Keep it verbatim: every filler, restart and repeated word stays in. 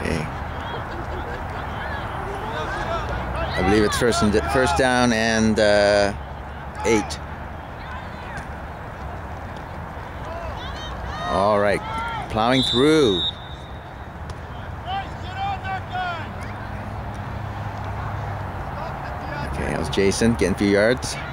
Okay. I believe it's first and first down and uh, eight. All right, plowing through. Okay, that was Jason getting a few yards.